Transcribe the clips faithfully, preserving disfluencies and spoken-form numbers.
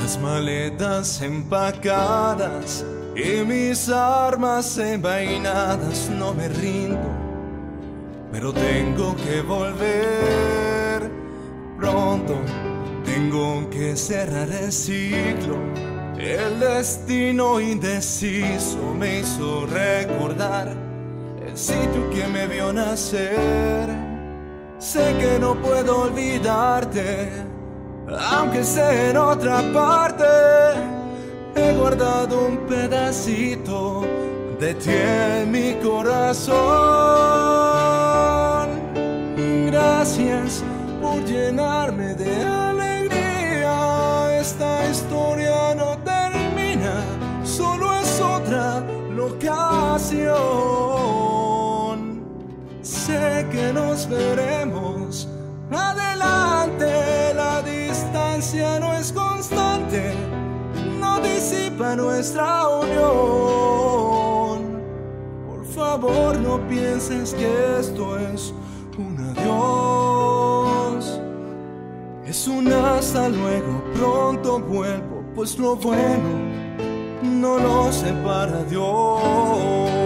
Las maletas empacadas y mis armas envainadas, no me rindo, pero tengo que volver pronto. Tengo que cerrar el ciclo. El destino indeciso me hizo recordar el sitio que me vio nacer. Sé que no puedo olvidarte, aunque sea en otra parte. He guardado un pedacito de ti en mi corazón. Gracias por llenarme de alegría. Esta historia no termina, solo es otra locación. Sé que nos veremos adelante. La distancia no es constante, no disipa nuestra unión. Por favor, no pienses que esto es un adiós, es un hasta luego, pronto vuelvo, pues lo bueno no lo separa Dios.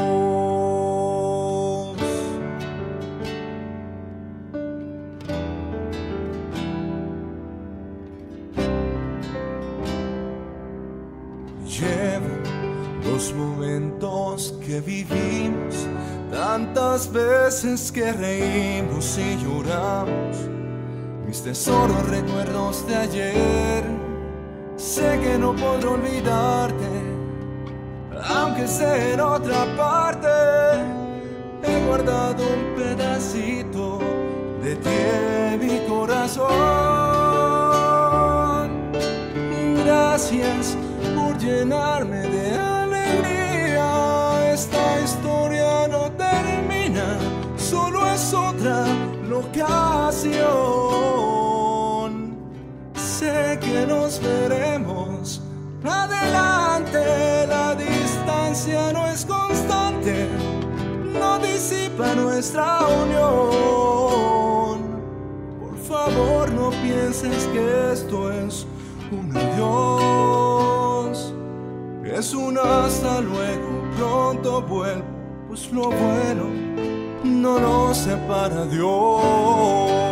Llevo los momentos que vivimos, tantas veces que reímos y lloramos, mis tesoros recuerdos de ayer. Sé que no podré olvidarte, aunque sea en otra parte. He guardado un pedacito de ti en mi corazón. Gracias por llenarme de alegría. Esta historia no termina, solo es otra locación. Sé que nos veremos adelante. La distancia no es constante, no disipa nuestra unión. Por favor, no pienses que esto es un adiós, es un hasta luego, pronto vuelvo, pues lo bueno no nos separa Dios.